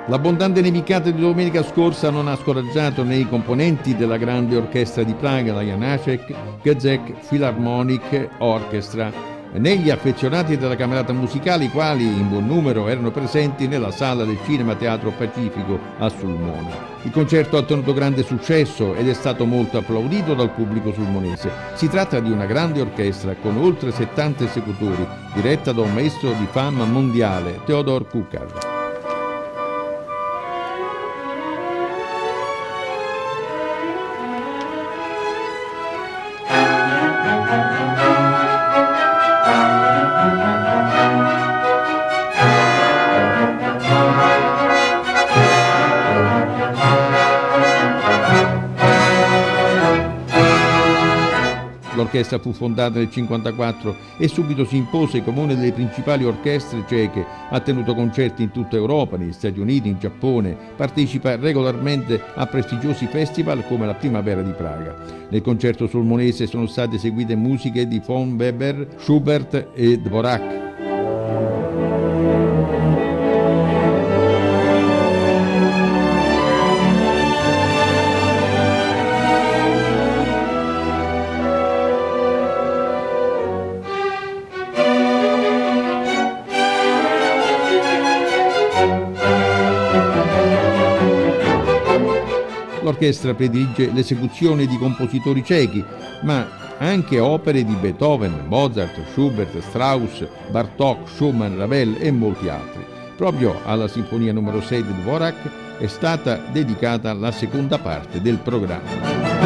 L'abbondante nevicata di domenica scorsa non ha scoraggiato né i componenti della grande orchestra di Praga, la Janáček Gazek Philharmonic Orchestra, né gli affezionati della camerata musicale, i quali in buon numero erano presenti nella sala del Cinema Teatro Pacifico a Sulmona. Il concerto ha ottenuto grande successo ed è stato molto applaudito dal pubblico sulmonese. Si tratta di una grande orchestra con oltre 70 esecutori, diretta da un maestro di fama mondiale, Theodor Kučar. L'orchestra fu fondata nel 1954 e subito si impose come una delle principali orchestre ceche, ha tenuto concerti in tutta Europa, negli Stati Uniti, in Giappone, partecipa regolarmente a prestigiosi festival come la Primavera di Praga. Nel concerto sulmonese sono state eseguite musiche di von Weber, Schubert e Dvorak. L'orchestra predilige l'esecuzione di compositori cechi, ma anche opere di Beethoven, Mozart, Schubert, Strauss, Bartók, Schumann, Ravel e molti altri. Proprio alla Sinfonia numero 6 di Dvorak è stata dedicata la seconda parte del programma.